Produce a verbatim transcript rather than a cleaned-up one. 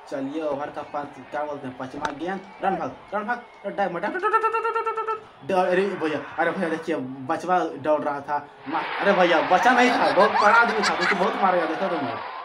चलिए ओवर का पांच क्या बोलते हैं पचमा गेंद, रन भाग रन भाग डाय अरे भैया, अरे भैया देखिए बचवा दौड़ रहा था, अरे भैया बचा नहीं था, बहुत बड़ा आदमी था, बहुत मारेगा देखो तुम।